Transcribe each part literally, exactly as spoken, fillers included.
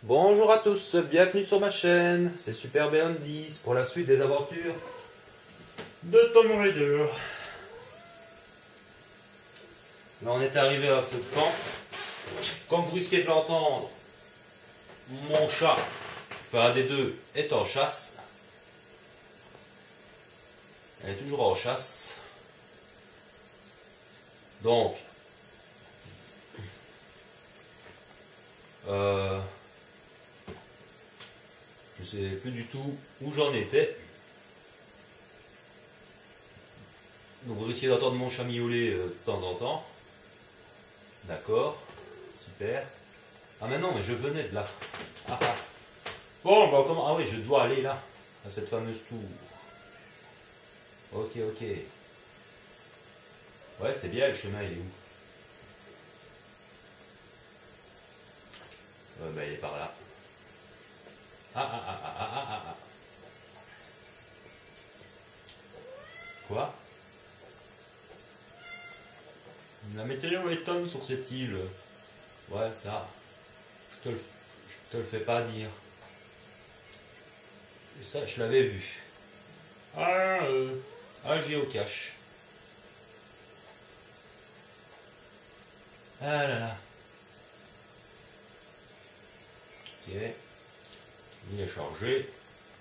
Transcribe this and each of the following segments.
Bonjour à tous, bienvenue sur ma chaîne, c'est Super Beyond dix pour la suite des aventures de Tomb Raider. Là on est arrivé à feu de camp. Comme vous risquez de l'entendre, mon chat, enfin un des deux, est en chasse. Elle est toujours en chasse. Donc, euh, je sais plus du tout où j'en étais. Donc vous risquez d'entendre mon chat miauler euh, de temps en temps. D'accord, super. Ah mais non, mais je venais de là. Ah, ah. Bon, bah comment... Ah oui, je dois aller là, à cette fameuse tour. Ok, ok. Ouais, c'est bien, le chemin, il est où? euh, Bah, il est par là. Ah, ah, ah, ah, ah, ah, ah, ah. Quoi? La météo étonne sur cette île. Ouais, ça. Je te le, je te le fais pas dire. Et ça, je l'avais vu. Ah, euh, ah, géocache. Ah là là. Ok. Il est chargé.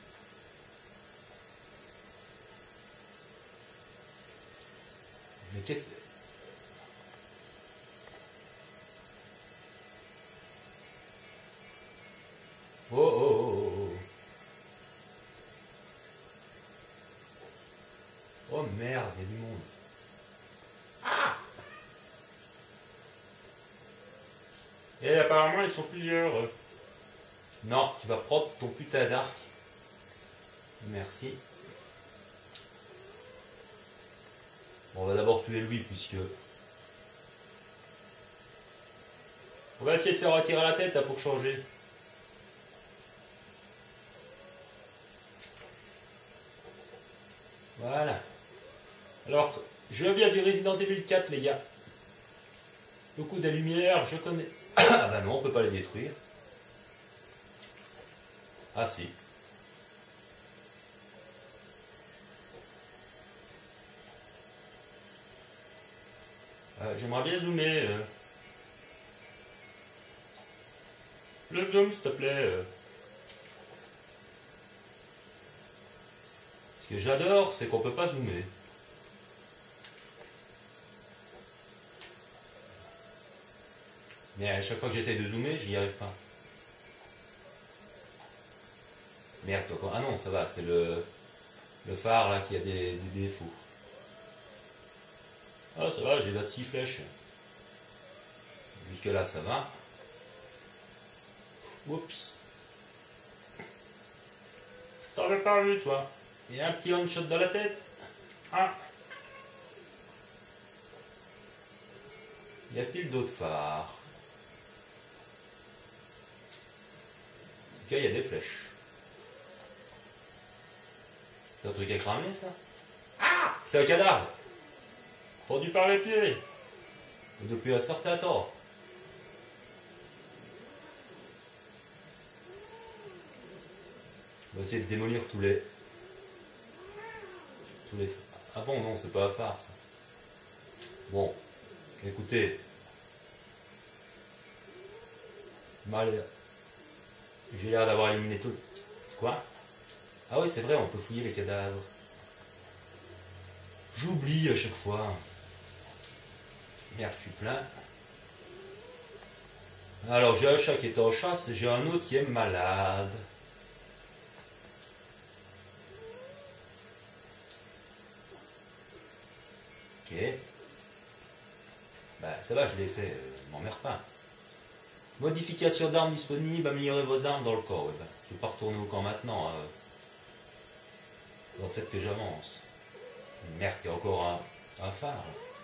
Mais qu'est-ce... Oh, oh, oh, oh. Oh merde, il y a du monde. Ah! Et apparemment, ils sont plusieurs. Non, tu vas prendre ton putain d'arc. Merci. Bon, on va d'abord tuer lui, puisque... On va essayer de faire retirer la tête, hein, pour changer. Voilà. Alors, je viens du Resident Evil quatre, les gars. Le coup des lumières, je connais... Ah bah non, on peut pas les détruire. Ah si. Euh, J'aimerais bien zoomer. Euh. Le zoom, s'il te plaît. Euh. Ce que j'adore, c'est qu'on peut pas zoomer. Mais à chaque fois que j'essaye de zoomer, j'y arrive pas. Merde, toi. Ah non, ça va, c'est le, le phare là qui a des, des défauts. Ah, ça va, j'ai vingt-six flèches. Jusque là, ça va. Oups. T'avais pas vu, toi. Il y a un petit one-shot dans la tête. Ah. Y a-t-il d'autres phares? En tout cas, il y a des flèches. C'est un truc à cramer, ça? Ah! C'est un cadavre! Pendu par les pieds! Et depuis un certain temps. On va essayer de démolir tous les... Tous les... Ah bon, non, c'est pas un phare, ça. Bon, écoutez. Mal... J'ai l'air d'avoir éliminé tout. Quoi? Ah oui, c'est vrai, on peut fouiller les cadavres. J'oublie à chaque fois. Merde, je suis plein. Alors, j'ai un chat qui est en chasse et j'ai un autre qui est malade. Ok. Bah, ça va, je l'ai fait, je m'emmerde pas. Modification d'armes disponible, améliorer vos armes dans le corps. Ouais, bah, je vais pas retourner au camp maintenant. Euh... Alors, peut-être que j'avance. Merde, il y a encore un, un phare.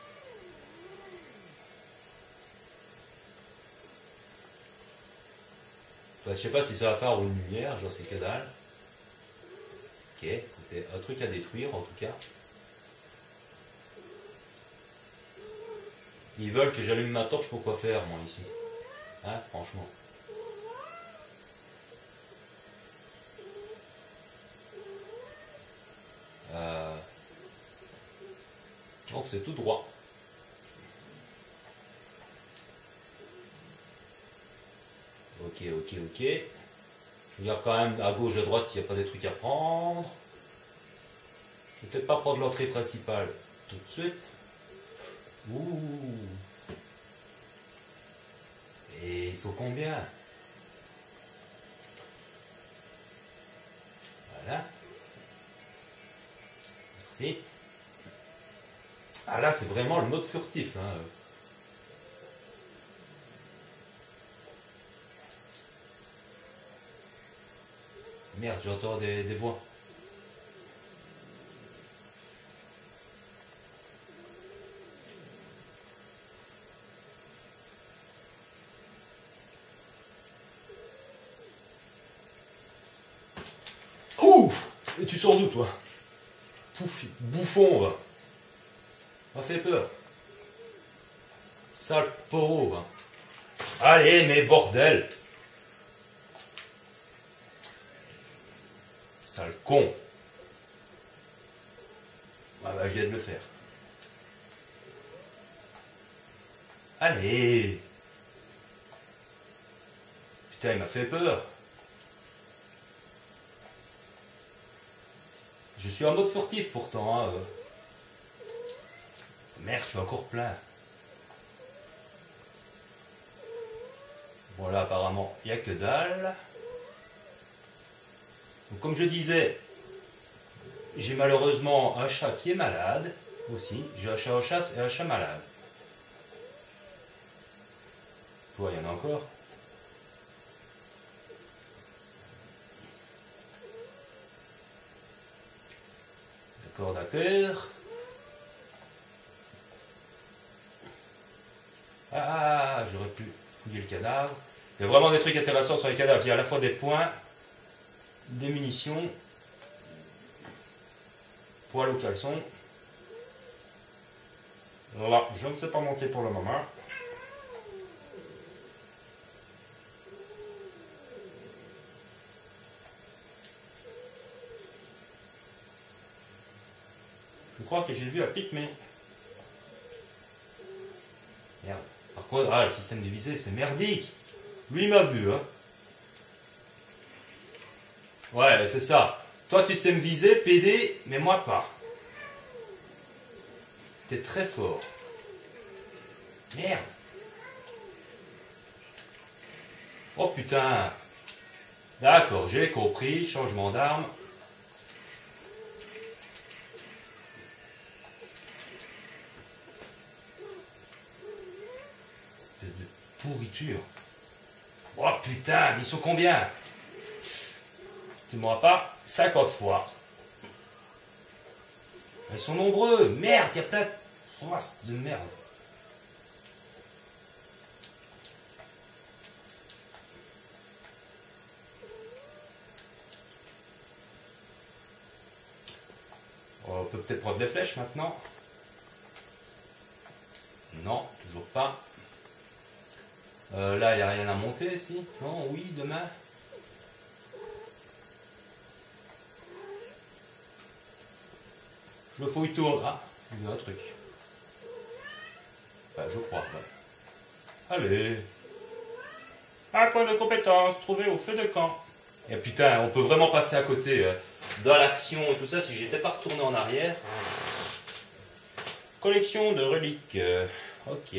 Enfin, je sais pas si c'est un phare ou une lumière, j'en sais que dalle. Ok, c'était un truc à détruire en tout cas. Ils veulent que j'allume ma torche pour quoi faire, moi, ici. Hein, franchement. Donc c'est tout droit. Ok, ok, ok. Je regarde quand même à gauche, à droite s'il n'y a pas des trucs à prendre. Je vais peut-être pas prendre l'entrée principale tout de suite. Ouh. Et ils sont combien? Voilà. Merci. Ah là, c'est vraiment le mode furtif. Hein. Merde, j'entends des, des voix. Ouf! Et tu sors d'où, toi? Pouf, bouffon, va. M'a fait peur. Sale poro, va. Allez, mais bordel! Sale con! Ah bah, je viens de le faire. Allez! Putain, il m'a fait peur. Je suis en mode furtif pourtant. Hein. Merde, je suis encore plein. Voilà, apparemment, il n'y a que dalle. Donc, comme je disais, j'ai malheureusement un chat qui est malade aussi. J'ai un chat en chasse et un chat malade. Toi, il y en a encore. D'accord, d'accord. Ah, j'aurais pu fouiller le cadavre. Il y a vraiment des trucs intéressants sur les cadavres. Il y a à la fois des points, des munitions, poils au caleçon. Là, je ne sais pas monter pour le moment. Je crois que j'ai vu un pygmée. Merde. Par contre, ah, le système de visée, c'est merdique. Lui, il m'a vu, hein. Ouais, c'est ça. Toi, tu sais me viser, P D, mais moi pas. T'es très fort. Merde. Oh putain. D'accord, j'ai compris. Changement d'arme. Espèce de pourriture. Oh putain, ils sont combien? Tu m'auras pas cinquante fois. Ils sont nombreux. Merde, il y a plein de... Oh, c'est de merde. On peut peut-être prendre des flèches maintenant. Non, toujours pas. Euh, là, il n'y a rien à monter ici. Non, oui, demain. Je fouille tout. Ah, il y a un truc. Enfin, je crois. Ouais. Allez. Un point de compétence trouvé au feu de camp. Et putain, on peut vraiment passer à côté euh, dans l'action et tout ça si j'étais pas retourné en arrière. Collection de reliques. Euh, ok.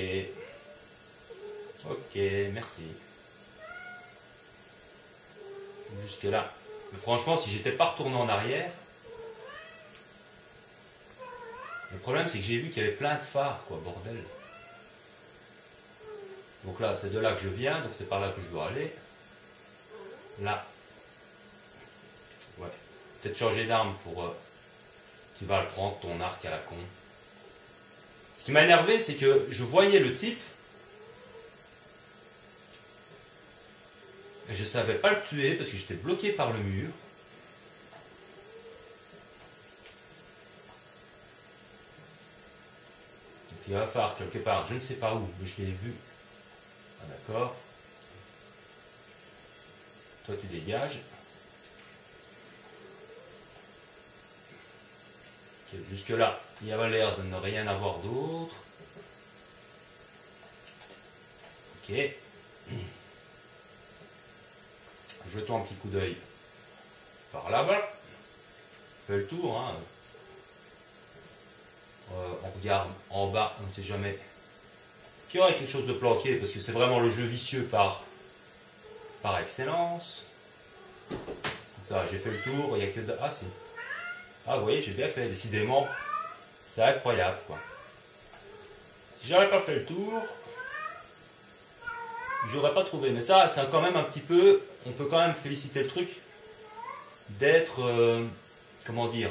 Ok, merci. Jusque là. Mais franchement, si j'étais pas retourné en arrière. Le problème, c'est que j'ai vu qu'il y avait plein de phares, quoi, bordel. Donc là, c'est de là que je viens, donc c'est par là que je dois aller. Là. Ouais. Peut-être changer d'arme pour... Euh, tu vas le prendre, ton arc à la con. Ce qui m'a énervé, c'est que je voyais le type. Et je ne savais pas le tuer parce que j'étais bloqué par le mur. Donc il y a un phare quelque part, je ne sais pas où, mais je l'ai vu. Ah d'accord. Toi tu dégages. Ok. Jusque là, il y avait l'air de ne rien avoir d'autre. Ok. Jetons un petit coup d'œil par là-bas. On fait le tour. Hein. Euh, on regarde en bas, on ne sait jamais qu'il y aurait quelque chose de planqué, parce que c'est vraiment le jeu vicieux par, par excellence. Ça, j'ai fait le tour, il n'y a que de... Ah si. Ah vous voyez, j'ai bien fait, décidément. C'est incroyable, quoi. Si j'aurais pas fait le tour, j'aurais pas trouvé. Mais ça, c'est quand même un petit peu... On peut quand même féliciter le truc d'être... Euh, comment dire,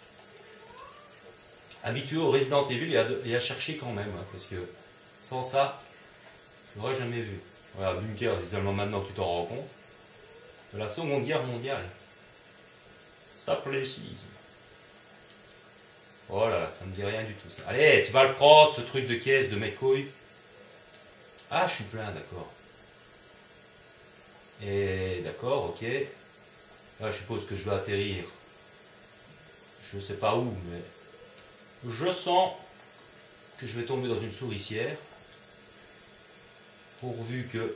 habitué au Resident Evil et à, et à chercher quand même. Hein, parce que sans ça, je l'aurais jamais vu. Voilà, Bunker, c'est seulement maintenant que tu t'en rends compte. De la Seconde Guerre mondiale. Ça précise. Oh là là, ça me dit rien du tout ça. Allez, tu vas le prendre, ce truc de caisse de mes couilles. Ah, je suis plein, d'accord. Et d'accord, ok. Là, je suppose que je vais atterrir. Je ne sais pas où, mais je sens que je vais tomber dans une souricière. Pourvu que...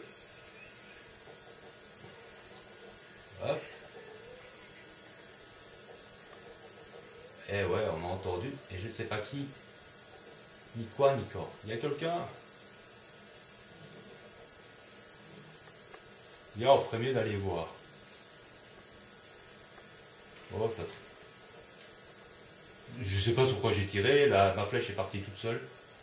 Hop. Eh ouais, on a entendu. Et je ne sais pas qui, ni quoi, ni quand. Il y a quelqu'un? Bien, on ferait mieux d'aller voir. Oh, ça... Je sais pas sur quoi j'ai tiré, la, ma flèche est partie toute seule.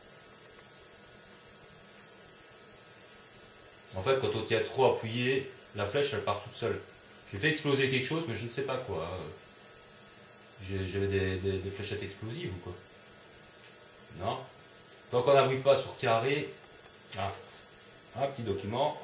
En fait, quand on tient trop appuyé, la flèche elle part toute seule. J'ai fait exploser quelque chose, mais je ne sais pas quoi. J'avais des, des, des fléchettes explosives ou quoi? Non. Tant qu'on n'appuie pas sur carré. Ah, un petit document.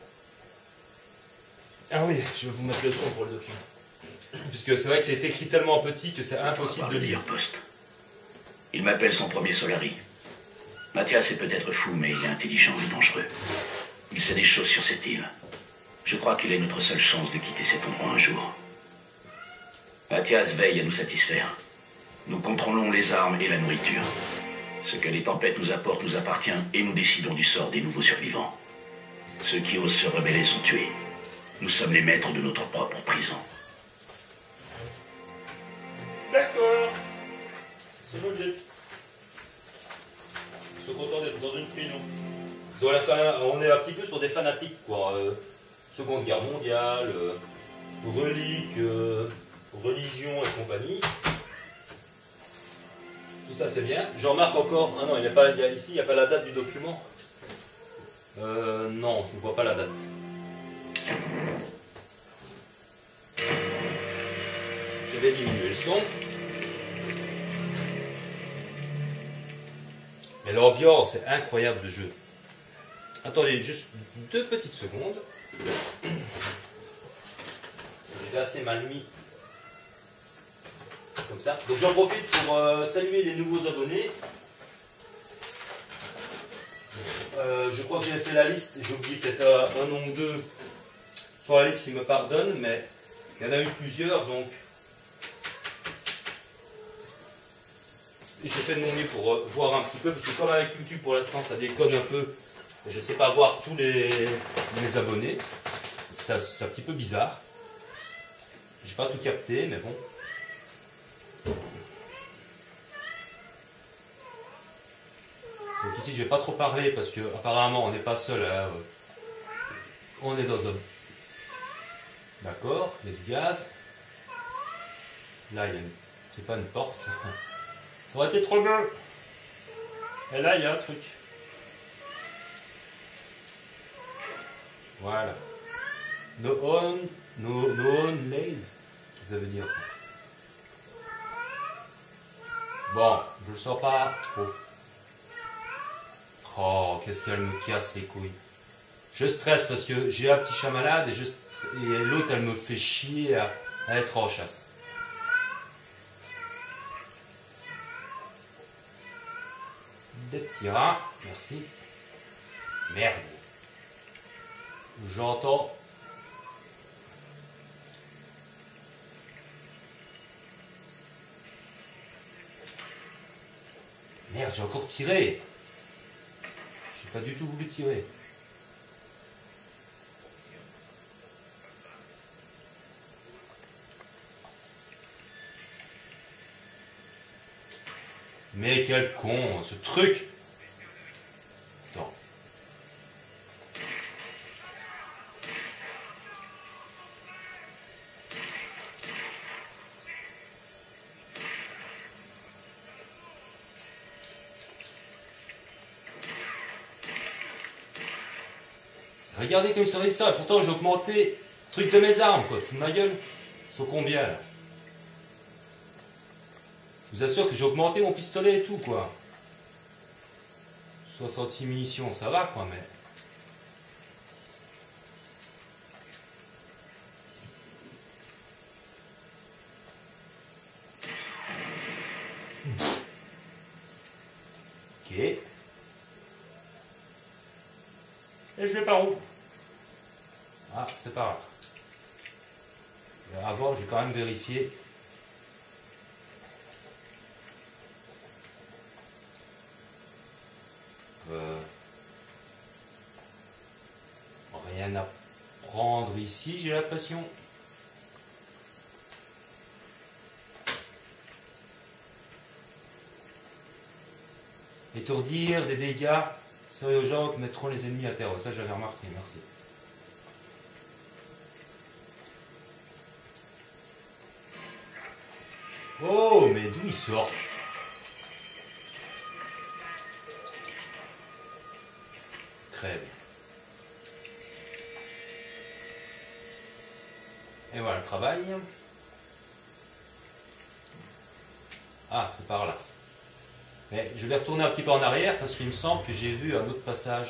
Ah oui, je vais vous mettre le son pour le document. Puisque c'est vrai que c'est écrit tellement petit que c'est impossible de lire. Poste. Il m'appelle son premier Solari. Mathias est peut-être fou, mais il est intelligent et dangereux. Il sait des choses sur cette île. Je crois qu'il est notre seule chance de quitter cet endroit un jour. Mathias veille à nous satisfaire. Nous contrôlons les armes et la nourriture. Ce que les tempêtes nous apportent nous appartient et nous décidons du sort des nouveaux survivants. Ceux qui osent se rebeller sont tués. Nous sommes les maîtres de notre propre prison. D'accord. C'est l'objectif. Ils sont contents d'être dans une prison. Voilà, quand même, on est un petit peu sur des fanatiques, quoi. Euh, Seconde Guerre mondiale, euh, reliques, euh, religion et compagnie. Tout ça, c'est bien. Je remarque encore... Ah non, il y a pas, il y a, ici, il n'y a pas la date du document. Euh, non, je ne vois pas la date. Je vais diminuer le son. Mais l'ambiance est incroyable de jeu. Attendez juste deux petites secondes. J'ai assez mal mis. Comme ça. Donc j'en profite pour euh, saluer les nouveaux abonnés. Euh, je crois que j'ai fait la liste. J'ai oublié peut-être euh, un nom ou deux sur la liste qui me pardonne, mais il y en a eu plusieurs, donc j'ai fait de mon mieux pour euh, voir un petit peu, parce que comme avec YouTube pour l'instant ça déconne un peu, je ne sais pas voir tous les, les abonnés. C'est un, un petit peu bizarre. J'ai pas tout capté, mais bon. Donc ici je vais pas trop parler parce que apparemment on n'est pas seul à, euh, on est dans un... D'accord, il y a du gaz. Là il y a une... c'est pas une porte. Ça aurait été trop bien. Et là il y a un truc. Voilà. No on, no, no on made. Qu'est-ce que ça veut dire ça? Bon, je le sens pas trop. Oh, qu'est-ce qu'elle me casse les couilles. Je stresse parce que j'ai un petit chat malade et, je... et l'autre elle me fait chier à, à être en chasse. Des petits rats, merci. Merde. J'entends. Merde, j'ai encore tiré. J'ai pas du tout voulu tirer. Mais quel con, ce truc. Attends. Regardez comme ils sont résistants, et pourtant j'ai augmenté le truc de mes armes, quoi. Tu fous de ma gueule? Ils sont combien là? Je vous assure que j'ai augmenté mon pistolet et tout, quoi. soixante-six munitions, ça va, quoi, mais... Ok. Et je vais par où? Ah, c'est par là. Avant, je vais quand même vérifier. Euh, rien à prendre ici, j'ai l'impression. Étourdir, des dégâts sérieux aux gens qui mettront les ennemis à terre. Ça, j'avais remarqué, merci. Oh, mais d'où il sort? Crève. Et voilà le travail. Ah, c'est par là. Mais je vais retourner un petit peu en arrière parce qu'il me semble que j'ai vu un autre passage.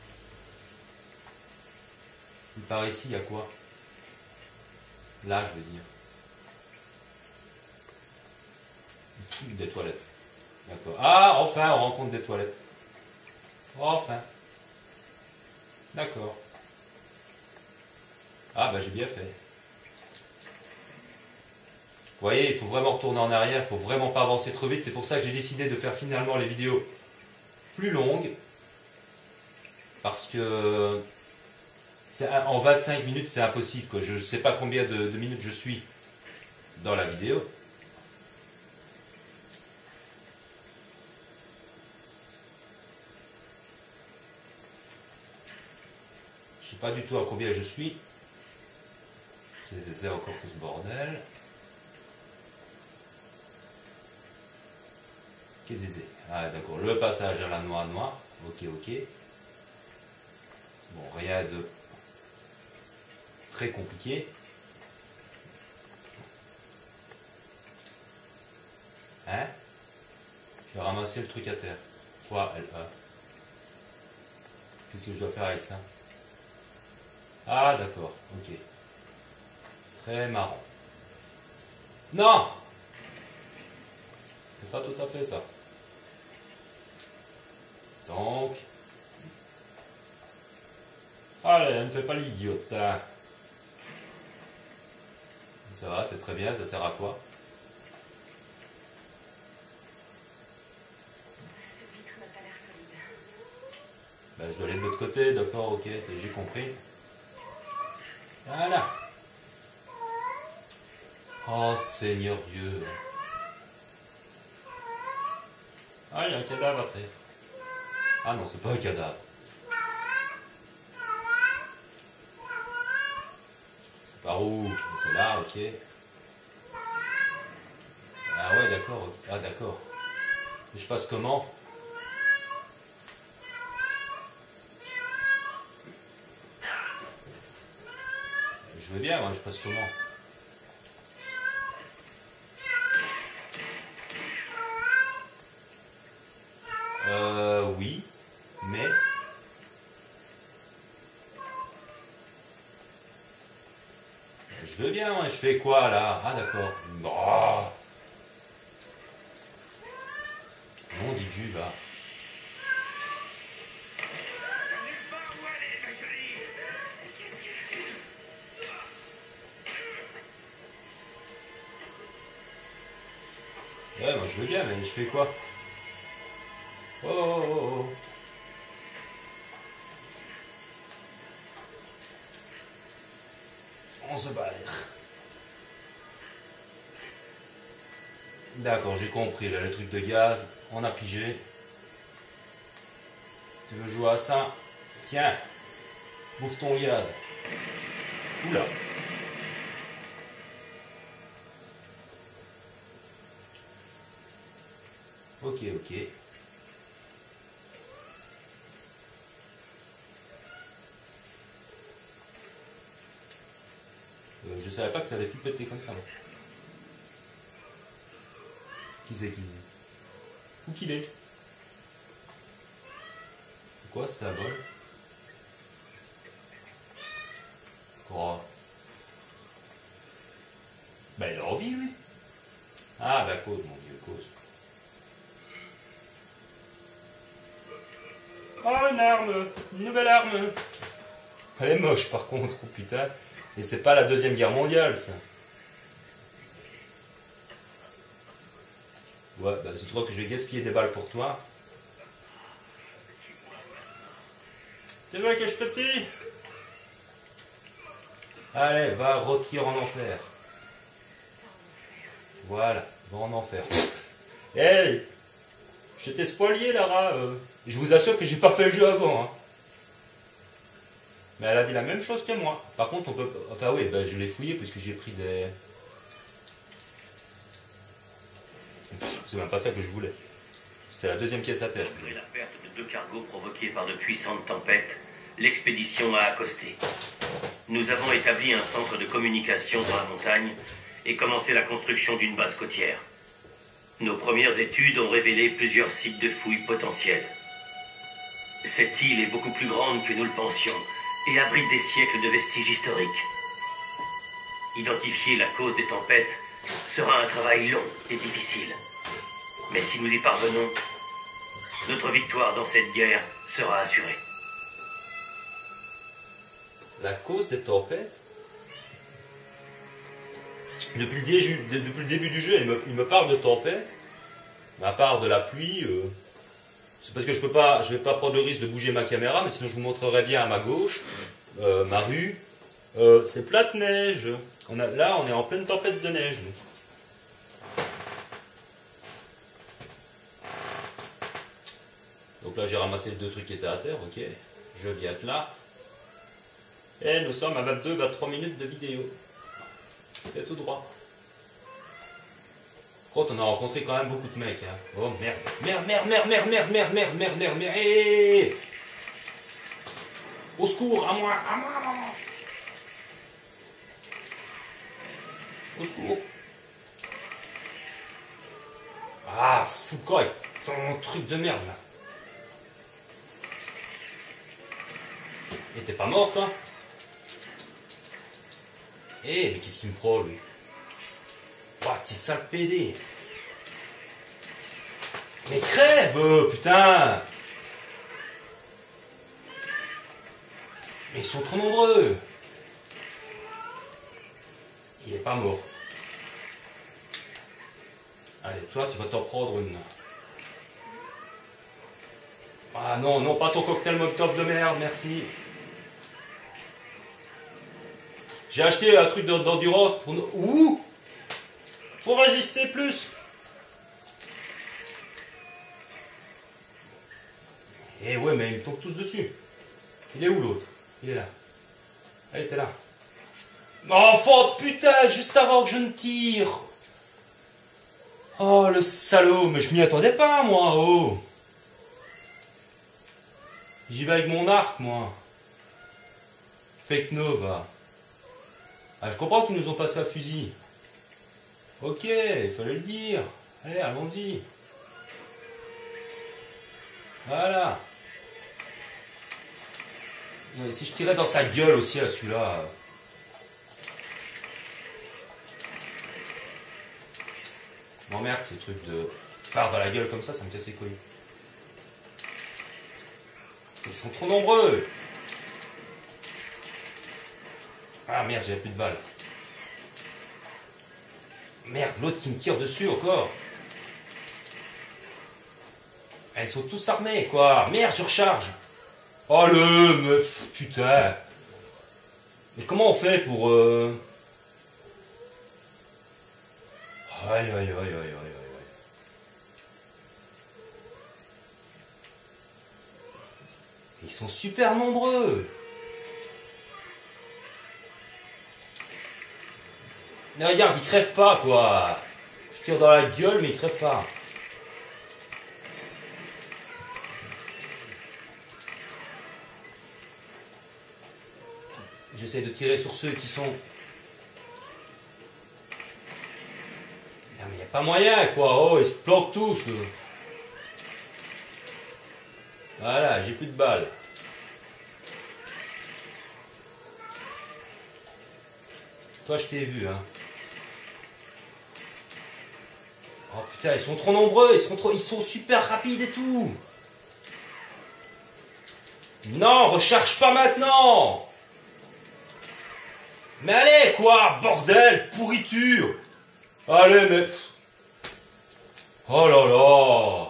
Par ici, il y a quoi? Là, je veux dire. Des toilettes. D'accord. Ah, enfin, on rencontre des toilettes. Enfin. D'accord. Ah, bah j'ai bien fait. Vous voyez, il faut vraiment retourner en arrière, il ne faut vraiment pas avancer trop vite. C'est pour ça que j'ai décidé de faire finalement les vidéos plus longues. Parce que en vingt-cinq minutes, c'est impossible. Que je ne sais pas combien de, de minutes je suis dans la vidéo. Je ne sais pas du tout à combien je suis. C'est encore tout ce bordel. Qu'est-ce que c'est? Ah d'accord, le passage à la noix noix. Ok, ok. Bon, rien de très compliqué. Hein? Je vais ramasser le truc à terre. trois L A. Qu'est-ce que je dois faire avec ça? Ah d'accord, ok. Très marrant. Non! C'est pas tout à fait ça. Donc... Allez, ne fais pas l'idiote. Hein. Ça va, c'est très bien, ça sert à quoi? Ben, je dois aller de l'autre côté, d'accord, ok, j'ai compris. Voilà. Oh Seigneur Dieu. Ah, il y a un cadavre après. Ah non, c'est pas un cadavre. C'est par où? C'est là, ok. Ah ouais, d'accord. Ah d'accord. Je passe comment? Je veux bien, moi, je passe comment? Euh, oui, mais... Je veux bien, moi, je fais quoi, là? Ah, d'accord. Oh. Non, dit Dieu, là. Ouais, moi, je veux bien, mais je fais quoi? Oh, oh, oh, oh. On se barre. D'accord, j'ai compris, là, le truc de gaz, on a pigé. Tu veux jouer à ça? Tiens, bouffe ton gaz. Oula. Ok, ok. Euh, je savais pas que ça allait tout péter comme ça. Là. Qui c'est qui c'est? Où qu'il est? Quoi ça vole? Oh. Ben il a envie lui. Ah bah cause mon vieux cause. Oh une arme, une nouvelle arme. Elle est moche par contre, oh putain. Et c'est pas la deuxième guerre mondiale ça. Ouais, bah tu crois que je vais gaspiller des balles pour toi? Tu veux que je te tue? Allez, va rôtir en enfer. Voilà, va en enfer. Hey, je t'ai spolié Lara. Euh, je vous assure que j'ai pas fait le jeu avant. Hein. Mais elle a dit la même chose que moi. Par contre, on peut... Enfin oui, ben, je l'ai fouillé puisque j'ai pris des... C'est même pas ça que je voulais. C'est la deuxième pièce à terre. Après la perte de deux cargos provoqués par de puissantes tempêtes, l'expédition a accosté. Nous avons établi un centre de communication dans la montagne et commencé la construction d'une base côtière. Nos premières études ont révélé plusieurs sites de fouilles potentiels. Cette île est beaucoup plus grande que nous le pensions et abrite des siècles de vestiges historiques. Identifier la cause des tempêtes sera un travail long et difficile. Mais si nous y parvenons, notre victoire dans cette guerre sera assurée. La cause des tempêtes? Depuis le, début, depuis le début du jeu, il me, il me parle de tempêtes. À part de la pluie, euh, c'est parce que je peux pas, je vais pas prendre le risque de bouger ma caméra, mais sinon je vous montrerai bien à ma gauche, euh, ma rue. Euh, c'est plat de neige. On a, là, on est en pleine tempête de neige. Donc là, j'ai ramassé les deux trucs qui étaient à terre, ok. Je viens être là. Et nous sommes à vingt-deux à vingt-trois minutes de vidéo. C'est tout droit. Quand on a rencontré quand même beaucoup de mecs. Hein. Oh merde. Merde, merde, merde, merde, merde, merde, merde, merde, merde, merde. Hey, au secours, à moi, à moi, à moi. Au secours. Ah, Foucault, ton truc de merde là. Et t'es pas mort toi? Eh, mais qu'est-ce qu'il me prend lui? Oh, t'es sale pédé. Mais crève, euh, putain. Mais ils sont trop nombreux. Il est pas mort. Allez, toi, tu vas t'en prendre une. Ah non, non, pas ton cocktail Molotov de merde, merci. J'ai acheté un truc d'endurance pour... Ouh, pour résister plus. Eh ouais, mais ils me tombent tous dessus. Il est où l'autre? Il est là. Allez, t'es là. Enfant de putain, juste avant que je ne tire. Oh, le salaud, mais je m'y attendais pas, moi, oh. J'y vais avec mon arc, moi. Peknova. Ah, je comprends qu'ils nous ont passé un fusil. Ok, il fallait le dire. Allez, allons-y. Voilà. Si je tirais dans sa gueule aussi à celui-là. M'emmerde ces trucs de phare dans la gueule comme ça, ça me casse les couilles. Ils sont trop nombreux. Ah merde, j'avais plus de balles. Merde, l'autre qui me tire dessus encore. Ah, ils sont tous armés, quoi. Merde, je recharge. Oh le... Mais, putain. Mais comment on fait pour... Euh... Aïe, aïe, aïe, aïe, aïe, aïe. Ils sont super nombreux. Mais regarde, ils crèvent pas, quoi. Je tire dans la gueule, mais ils crèvent pas. J'essaie de tirer sur ceux qui sont... Non mais il n'y a pas moyen, quoi. Oh, ils se planquent tous. Voilà, j'ai plus de balles. Toi, je t'ai vu, hein. Oh putain, ils sont trop nombreux, ils sont trop, ils sont super rapides et tout. Non, recharge pas maintenant. Mais allez, quoi, bordel, pourriture. Allez, mais... Oh là là.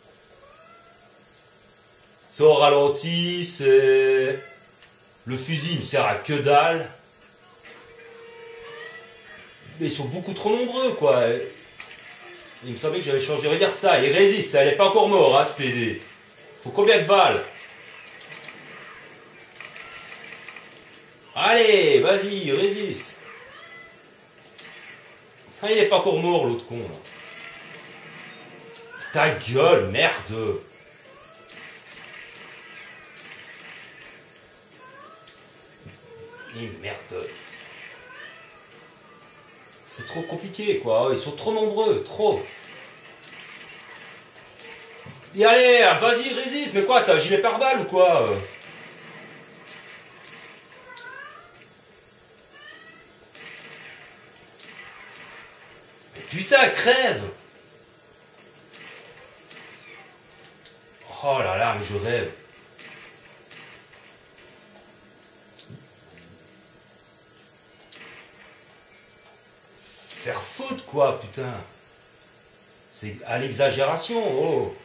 C'est au ralenti, c'est... Le fusil me sert à que dalle. Mais ils sont beaucoup trop nombreux, quoi. Il me semblait que j'avais changé. Regarde ça, il résiste, elle n'est pas encore mort, hein, ce P D. Faut combien de balles? Allez, vas-y, résiste. Ah, il n'est pas encore mort, l'autre con, là. Ta gueule, merde. Et merde. C'est trop compliqué, quoi. Ils sont trop nombreux, trop. Et allez, vas-y, résiste. Mais quoi, t'as un gilet pare-balles ou quoi? Mais putain, crève. Oh là là, mais je rêve. Faire faute, quoi, putain. C'est à l'exagération, oh.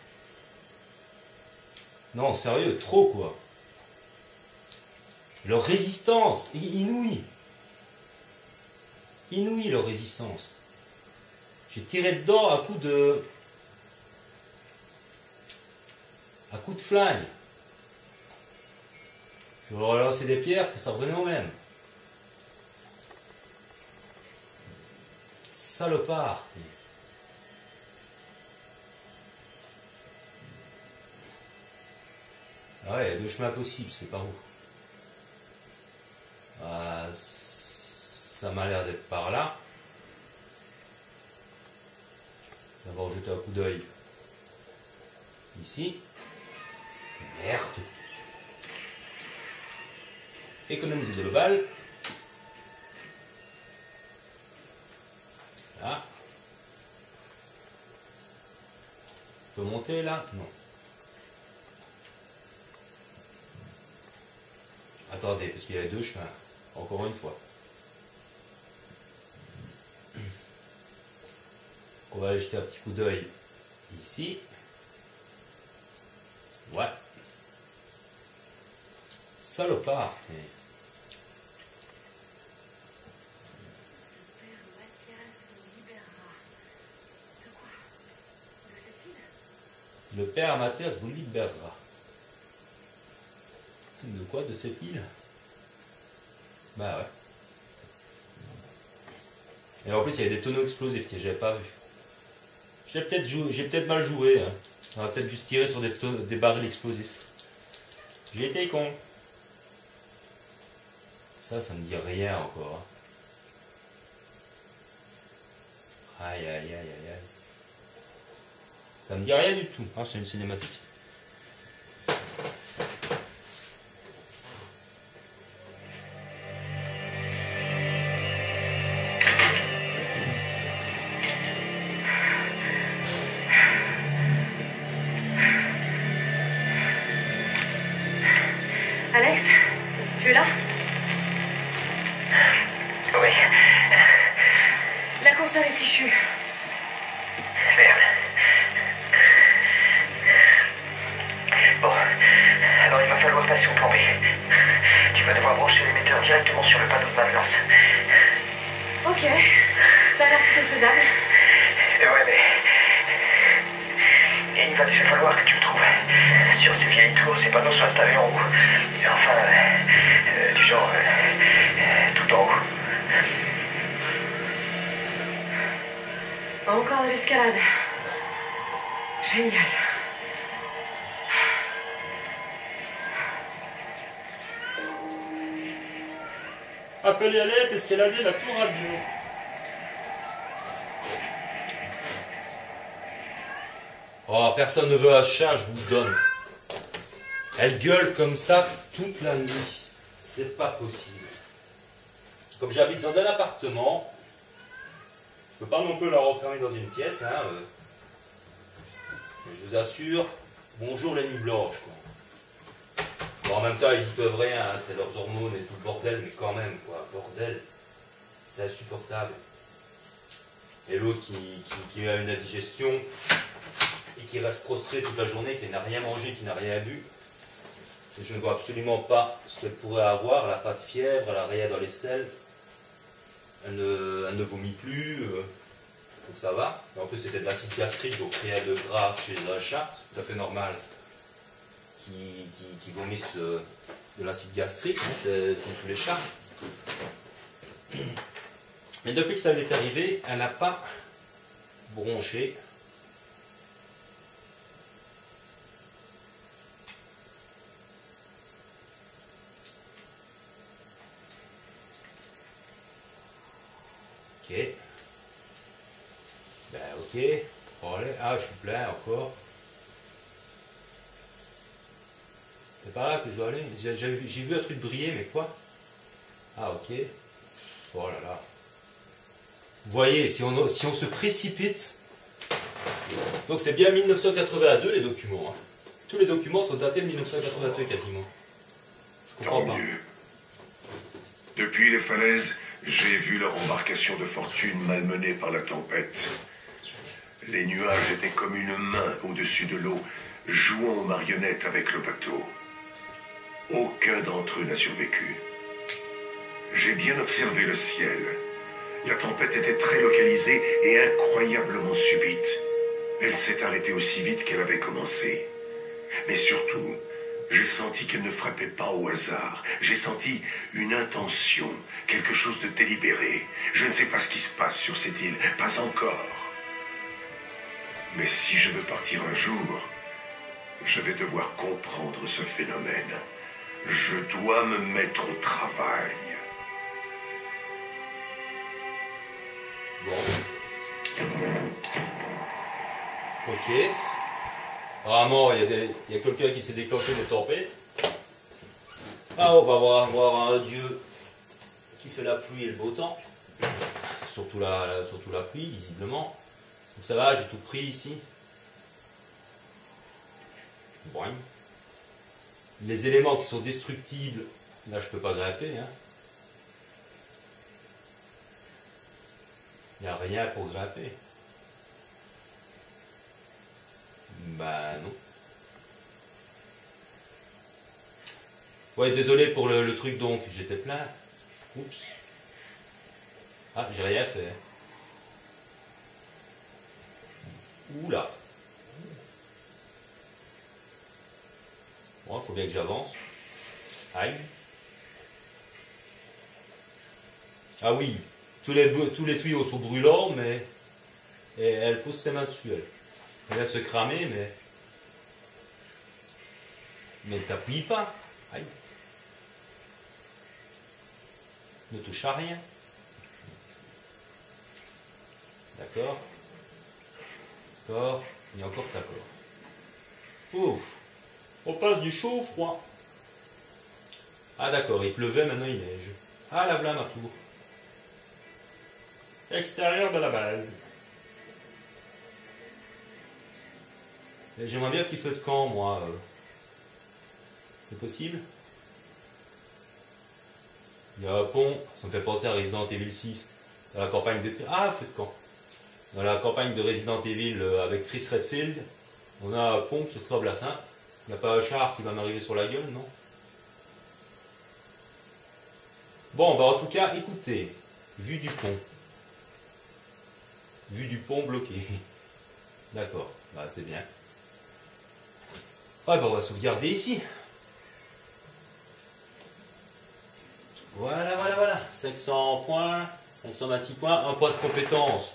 Non, sérieux, trop, quoi. Leur résistance, inouïe. Inouïe, leur résistance. J'ai tiré dedans à coup de... à coup de flingue. Je leur ai lancé des pierres, que ça revenait au même. Salopard. Ah ouais, il y a deux chemins possibles, c'est par où? Ah, ça m'a l'air d'être par là. D'abord jeter un coup d'œil ici. Merde. Économiser de la balle. Là. On peut monter là? Non. Attendez, parce qu'il y avait deux chemins. Encore une fois. On va aller jeter un petit coup d'œil ici. Ouais. Salopard. Le père Mathias vous libérera. De quoi? De cette île? Bah ouais. Et en plus, il y avait des tonneaux explosifs que j'avais pas vu. J'ai peut-être joué, j'ai peut-être mal joué. Hein. On va peut-être juste tirer sur des, des barils explosifs. J'ai été con. Ça, ça me dit rien encore. Aïe, aïe, aïe, aïe, aïe. Ça me dit rien du tout. Ah, c'est une cinématique. Alex, tu es là? Oui. La console est fichue. Merde. falloir passer au plan B. Tu vas devoir brancher l'émetteur directement sur le panneau de maintenance. Ok, ça a l'air plutôt faisable. Et ouais, mais... Et il va laisser falloir que tu le trouves. Sur ces vieilles tours, ces panneaux sont installés en haut. Et enfin, euh, euh, du genre... Euh, tout en haut. Encore de l'escalade. Génial. Appelez à l'aide, escalader la tour radio. Oh, personne ne veut un chat, je vous le donne. Elle gueule comme ça toute la nuit. C'est pas possible. Comme j'habite dans un appartement, je peux pas non plus la renfermer dans une pièce, hein. Euh. Mais je vous assure, bonjour les nuits blanches, quoi. Bon, en même temps, ils y peuvent rien, hein, c'est leurs hormones et tout le bordel, mais quand même, quoi, bordel, c'est insupportable. Et l'autre qui, qui, qui a une indigestion et qui reste prostré toute la journée, qui n'a rien mangé, qui n'a rien bu. Et je ne vois absolument pas ce qu'elle pourrait avoir, elle n'a pas de fièvre, elle n'a rien dans les selles, elle ne, elle ne vomit plus, euh, donc ça va. Et en plus, c'était de l'acide gastrique, donc rien de grave chez un chat, c'est tout à fait normal. Qui, qui, qui vomissent euh, de l'acide gastrique, hein, c'est comme tous les chats. Mais depuis que ça lui est arrivé, elle n'a pas bronché. Ok. Ben ok. Ah, je suis plein encore. C'est pas là que je dois aller. J'ai vu un truc briller, mais quoi? Ah, ok. Oh là là. Vous voyez, si on, si on se précipite... Donc c'est bien mille neuf cent quatre-vingt-deux les documents. Hein. Tous les documents sont datés de mille neuf cent quatre-vingt-deux quasiment. Je comprends pas. Mieux. Depuis les falaises, j'ai vu leur embarcation de fortune malmenée par la tempête. Les nuages étaient comme une main au-dessus de l'eau, jouant aux marionnettes avec le bateau. Aucun d'entre eux n'a survécu. J'ai bien observé le ciel. La tempête était très localisée et incroyablement subite. Elle s'est arrêtée aussi vite qu'elle avait commencé. Mais surtout, j'ai senti qu'elle ne frappait pas au hasard. J'ai senti une intention, quelque chose de délibéré. Je ne sais pas ce qui se passe sur cette île, pas encore. Mais si je veux partir un jour, je vais devoir comprendre ce phénomène. Je dois me mettre au travail. Bon. Ok. Apparemment, il y a, des, il y a quelqu'un qui s'est déclenché des tempêtes. Ah, on va voir, voir un dieu qui fait la pluie et le beau temps. Surtout la, la, surtout la pluie, visiblement. Donc ça va, j'ai tout pris ici. Bon. Les éléments qui sont destructibles, là je peux pas grimper. Hein. Il n'y a rien pour grimper. Bah non. Ouais, désolé pour le, le truc donc, j'étais plein. Oups. Ah, j'ai rien fait. Oula. Bon, faut bien que j'avance. Aïe. Ah oui, tous les, tous les tuyaux sont brûlants, mais et elle pose ses mains dessus, elle. Elle vient de se cramer, mais... Mais t'appuies pas. Aïe. Ne touche à rien. D'accord. D'accord. Et encore d'accord. Ouf. On passe du chaud au froid. Ah d'accord, il pleuvait, maintenant il neige. Ah la blâme à tour. Extérieur de la base. J'aimerais bien un petit feu de camp, moi. C'est possible? Il y a un pont, ça me fait penser à Resident Evil six. Dans la campagne de... Ah, feu de camp. Dans la campagne de Resident Evil avec Chris Redfield, on a un pont qui ressemble à ça. Il n'y a pas un char qui va m'arriver sur la gueule, non? Bon, bah en tout cas, écoutez, vue du pont. Vue du pont bloqué. D'accord, bah c'est bien. Ouais, bah on va sauvegarder ici. Voilà, voilà, voilà. cinq cents points, cinq cent vingt-six points, un point de compétence.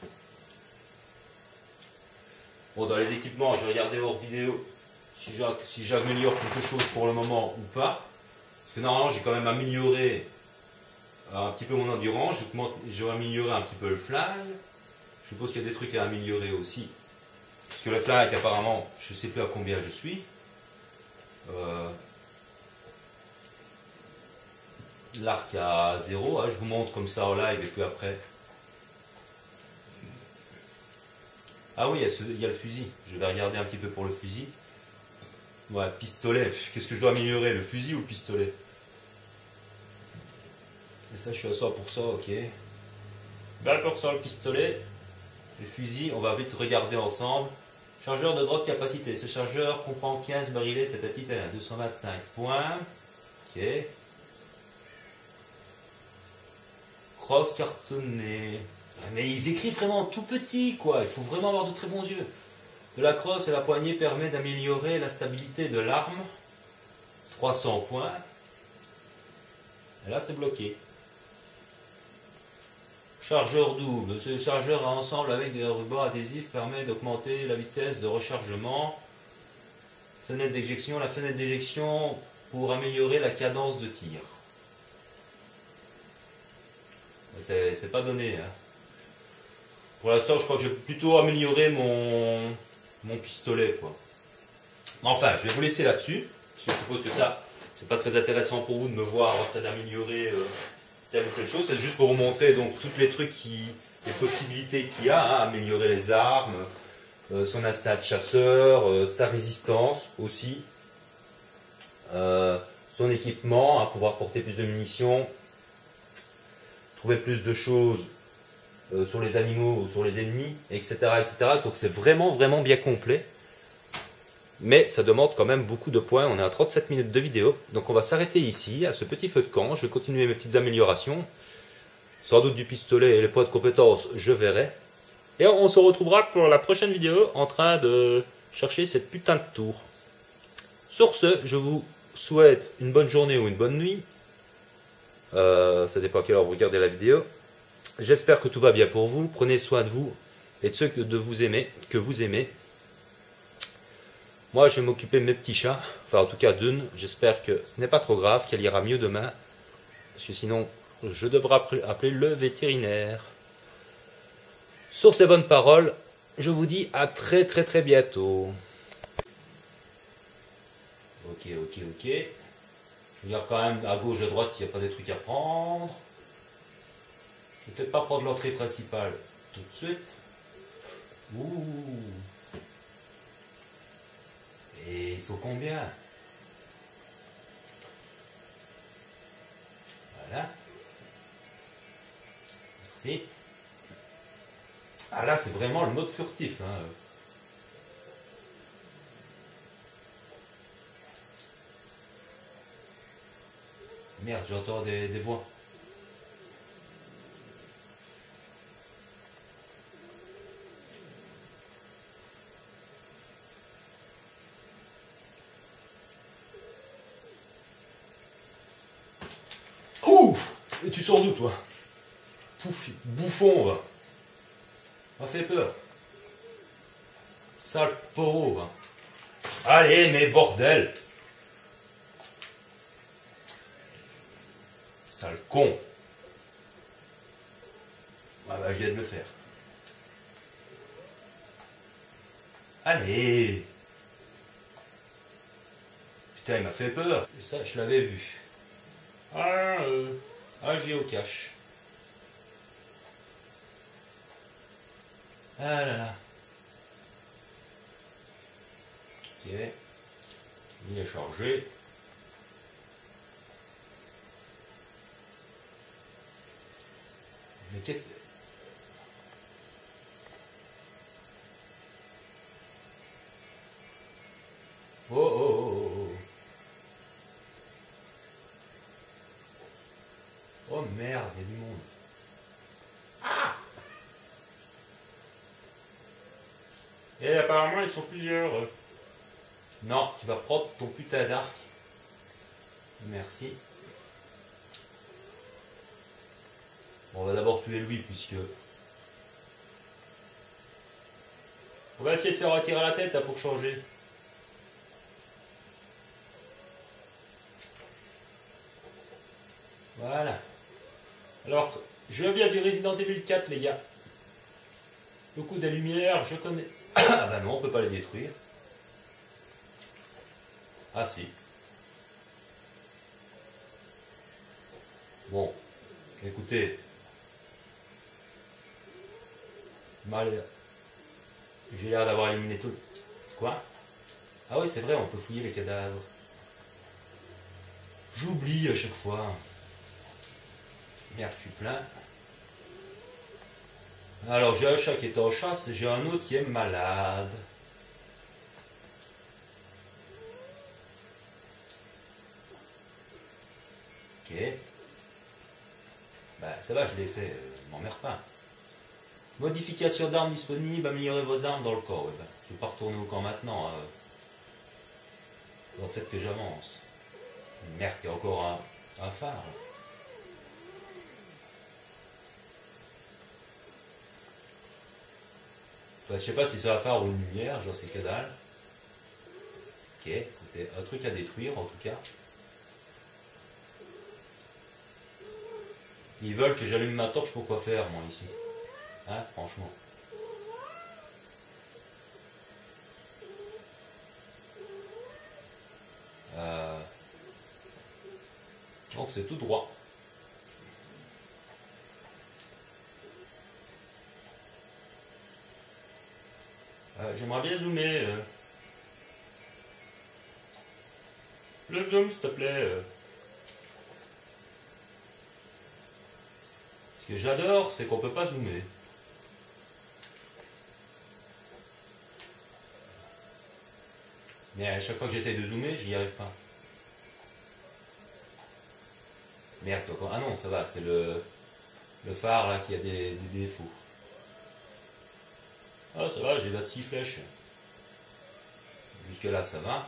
Bon, dans les équipements, je vais regarder hors vidéo si j'améliore quelque chose pour le moment ou pas. Parce que normalement, j'ai quand même amélioré un petit peu mon endurance. J'ai amélioré un petit peu le fly. Je suppose qu'il y a des trucs à améliorer aussi. Parce que le fly, apparemment, je ne sais plus à combien je suis. Euh, L'arc à zéro, hein, je vous montre comme ça en live et puis après. Ah oui, il y, a ce, il y a le fusil. Je vais regarder un petit peu pour le fusil. Ouais, pistolet. Qu'est-ce que je dois améliorer, le fusil ou le pistolet? Et ça, je suis à cent pour cent, ok. vingt pour cent le pistolet. Le fusil, on va vite regarder ensemble. Chargeur de grande capacité. Ce chargeur comprend quinze barilets de pétatite à deux cent vingt-cinq points. Ok. Crosse cartonné. Mais ils écrivent vraiment tout petit, quoi. Il faut vraiment avoir de très bons yeux. De la crosse et la poignée permet d'améliorer la stabilité de l'arme. trois cents points. Et là, c'est bloqué. Chargeur double. Ce chargeur à ensemble avec des rubans adhésifs permet d'augmenter la vitesse de rechargement. Fenêtre d'éjection. La fenêtre d'éjection pour améliorer la cadence de tir. C'est pas donné. Hein. Pour l'instant, je crois que j'ai plutôt amélioré mon, mon pistolet, quoi. Enfin, je vais vous laisser là-dessus, parce que je suppose que ça, c'est pas très intéressant pour vous de me voir en train d'améliorer euh, telle ou telle chose. C'est juste pour vous montrer donc toutes les trucs qui, les possibilités qu'il y a, hein, améliorer les armes, euh, son instinct de chasseur, euh, sa résistance aussi, euh, son équipement, hein, pouvoir porter plus de munitions, trouver plus de choses euh, sur les animaux ou sur les ennemis, et cetera, et cetera. Donc c'est vraiment, vraiment bien complet. Mais ça demande quand même beaucoup de points. On est à trente-sept minutes de vidéo. Donc on va s'arrêter ici, à ce petit feu de camp. Je vais continuer mes petites améliorations. Sans doute du pistolet et les points de compétence, je verrai. Et on se retrouvera pour la prochaine vidéo en train de chercher cette putain de tour. Sur ce, je vous souhaite une bonne journée ou une bonne nuit. Euh, ça dépend à quelle heure vous regardez la vidéo. J'espère que tout va bien pour vous. Prenez soin de vous et de ceux que de vous aimez, que vous aimez. Moi, je vais m'occuper de mes petits chats. Enfin, en tout cas, d'une. J'espère que ce n'est pas trop grave, qu'elle ira mieux demain. Parce que sinon, je devrais appeler le vétérinaire. Sur ces bonnes paroles, je vous dis à très très très bientôt. Ok, ok, ok. Je regarde quand même à gauche, à droite s'il n'y a pas des trucs à prendre. Je vais peut-être pas prendre l'entrée principale tout de suite. Ouh. Et ils sont combien? Voilà. Merci. Ah là, c'est vraiment le mode furtif. Hein. Merde, j'entends des, des voix. Ouf! Et tu sors d'où, toi? Pouf, bouffon, va. Ça fait peur. Sale poro, va. Allez, mais bordel! Sale con! Ah bah, je viens de le faire. Allez! Putain, il m'a fait peur. Et ça, je l'avais vu. Ah, euh, un géocache. Ah là là. Ok. Il est chargé. Mais qu'est-ce que... Oh oh. merde, il y a du monde. Ah! Et apparemment, ils sont plusieurs. Non, tu vas prendre ton putain d'arc. Merci. Bon, on va d'abord tuer lui, puisque... On va essayer de faire retirer la tête, hein, pour changer. Voilà. Alors, je viens du Resident Evil quatre, les gars. Le coup de la lumière, je connais... Ah bah non, on peut pas les détruire. Ah si. Bon, écoutez. Mal... J'ai l'air d'avoir éliminé tout. Quoi? Ah oui, c'est vrai, on peut fouiller les cadavres. J'oublie à chaque fois. Merde, je suis plein. Alors, j'ai un chat qui est en chasse et j'ai un autre qui est malade. Ok. Bah, ça va, je l'ai fait. Euh, m'emmerde pas. Modification d'armes disponible, améliorer vos armes dans le corps. Ouais, bah, je vais pas retourner au camp maintenant. Hein. Peut-être que j'avance. Merde, il y a encore un, un phare. Enfin, je sais pas si c'est un phare ou une lumière, j'en sais que dalle. Ok, c'était un truc à détruire en tout cas. Ils veulent que j'allume ma torche pour quoi faire, moi, ici. Hein, franchement. Euh... Donc c'est tout droit. Euh, J'aimerais bien zoomer. Euh. Le zoom, s'il te plaît. Euh. Ce que j'adore, c'est qu'on peut pas zoomer. Mais à chaque fois que j'essaye de zoomer, j'y arrive pas. Merde, toi, ah non, ça va, c'est le, le phare là qui a des, des défauts. Ah, ça va, j'ai vingt-six flèches. Jusque là, ça va.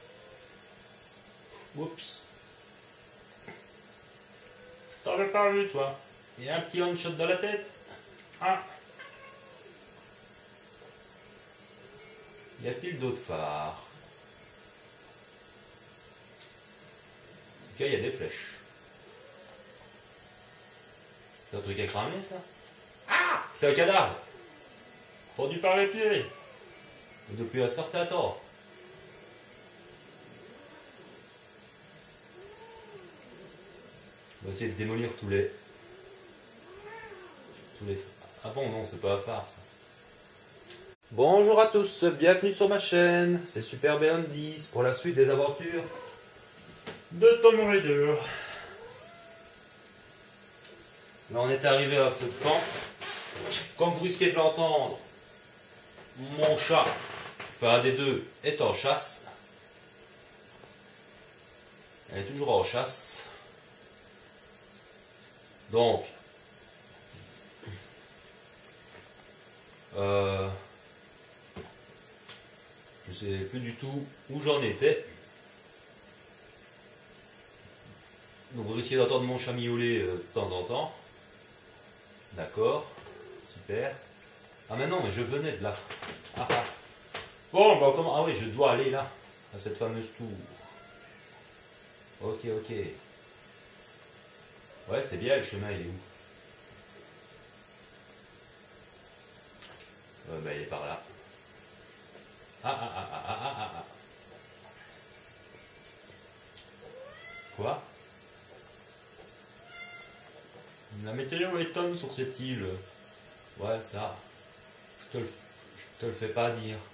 Oups. T'avais pas vu, toi. Il y a un petit one shot dans la tête. Ah. Y a-t-il d'autres phares? En tout cas, il y a des flèches. C'est un truc à cramer, ça? Ah! C'est un cadavre! Pendu par les pieds! Et depuis un certain temps. On va essayer de démolir tous les... Tous les... Ah bon, non, c'est pas un phare, ça. Bonjour à tous, bienvenue sur ma chaîne. C'est Super Beyond dix pour la suite des aventures de Tomb Raider. Là, on est arrivé à feu de camp. Comme vous risquez de l'entendre, mon chat, enfin un des deux, est en chasse. Elle est toujours en chasse. Donc, euh, je sais plus du tout où j'en étais. Donc vous risquez d'entendre mon chat miauler euh, de temps en temps. D'accord, super. Ah mais non, mais je venais de là. Ah, ah. Bon, bah comment... Ah oui, je dois aller là, à cette fameuse tour. Ok, ok. Ouais, c'est bien, le chemin, il est où? Euh, bah, il est par là. Ah, ah, ah, ah, ah, ah, ah. Quoi? La météo étonne sur cette île. Ouais, ça, je te le, je te le fais pas dire.